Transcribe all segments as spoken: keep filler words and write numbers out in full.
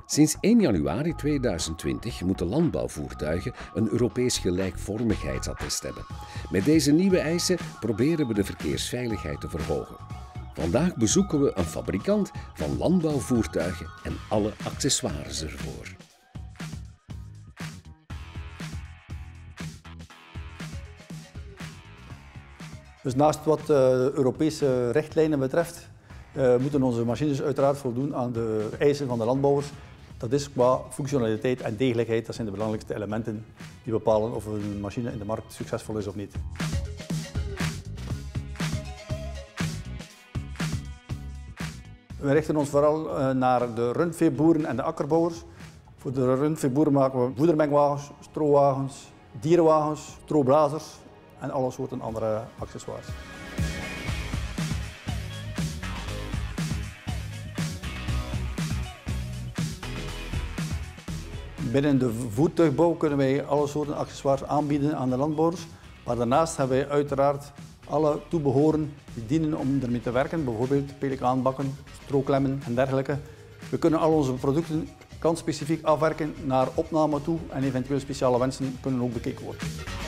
Sinds één januari tweeduizend twintig moeten landbouwvoertuigen een Europees gelijkvormigheidsattest hebben. Met deze nieuwe eisen proberen we de verkeersveiligheid te verhogen. Vandaag bezoeken we een fabrikant van landbouwvoertuigen en alle accessoires ervoor. Dus naast wat de Europese richtlijnen betreft, uh, moeten onze machines uiteraard voldoen aan de eisen van de landbouwers. Dat is qua functionaliteit en degelijkheid, dat zijn de belangrijkste elementen die bepalen of een machine in de markt succesvol is of niet. We richten ons vooral uh, naar de rundveeboeren en de akkerbouwers. Voor de rundveeboeren maken we voedermengwagens, stroowagens, dierenwagens, stroobrazers en alle soorten andere accessoires. Binnen de voertuigbouw kunnen wij alle soorten accessoires aanbieden aan de landbouwers. Maar daarnaast hebben wij uiteraard alle toebehoren die dienen om ermee te werken, bijvoorbeeld pelikaanbakken, strooklemmen en dergelijke. We kunnen al onze producten klantspecifiek afwerken naar opname toe en eventueel speciale wensen kunnen ook bekeken worden.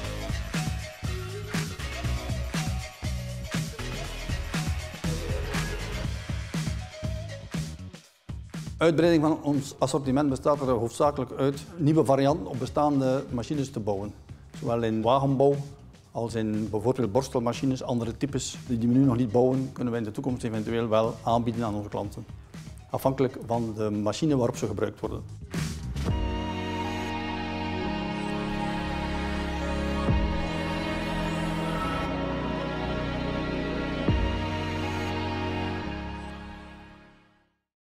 Uitbreiding van ons assortiment bestaat er hoofdzakelijk uit nieuwe varianten op bestaande machines te bouwen. Zowel in wagenbouw als in bijvoorbeeld borstelmachines, andere types die we nu nog niet bouwen, kunnen we in de toekomst eventueel wel aanbieden aan onze klanten. Afhankelijk van de machine waarop ze gebruikt worden.